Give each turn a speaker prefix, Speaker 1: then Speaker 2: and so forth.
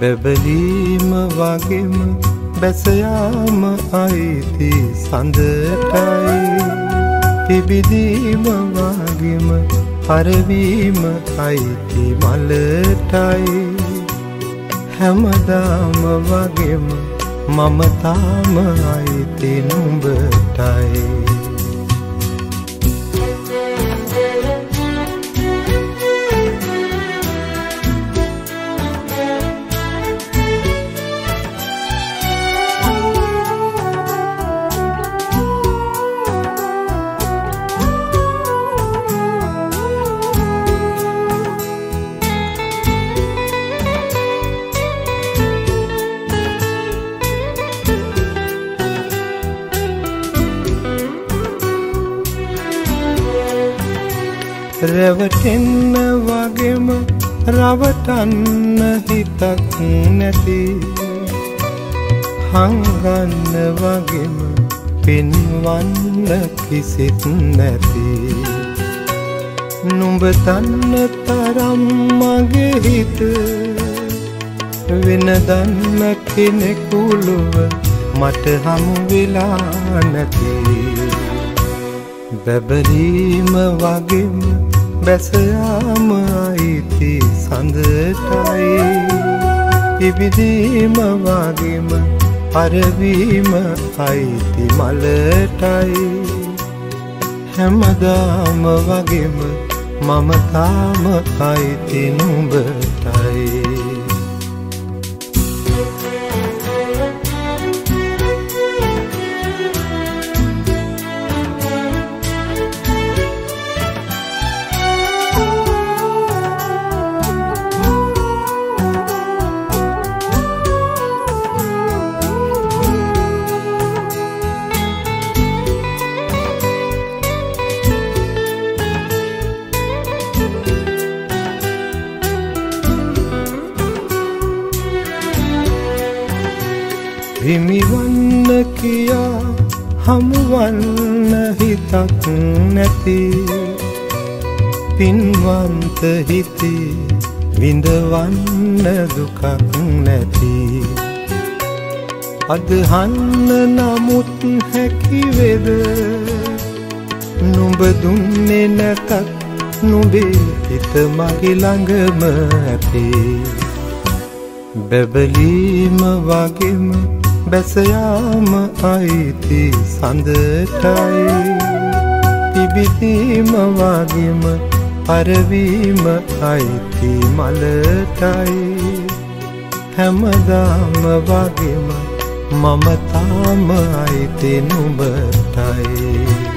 Speaker 1: බැබලීම වගේම බැසයාම අයිති සඳටයි පිබිදීම වගේම පරවීම අයිති මලටයි හැමදාම වගේම මම තාම අයිති නුඹටයි රැවටෙන්න වගේම රවටන්න හිතක් නැති හංගන්න වගේම පෙන්වන්න කිසිත් නැති නුඹ දන්න තරම් මගේ හිත වෙන දන්න කෙනෙකුලුව මට හමු වෙලා නැති බැබලීම වගේම බැසයාම අයිති සඳටයි පිබිදීම වගේම පරවීම අයිති මලටයි හැමදාම වගේම මම තාම අයිති නුඹටයි හිමිවන්න කියා හමුවන්න හිතක් නැති පින්වන්ත හිති විඳවන්න දුකක් නැති අදහන්න නමුත් හැකිවේද නුඹ දුන්නේ නැතත් නුඹේ හිත මගේ ළඟම ඇති බැබලීම වගේම බැසයාම අයිති සඳටයි පිබිදීම වගේම පරවීම අයිති මලටයි හැමදාම වගේම මම තාම අයිති නුඹටයි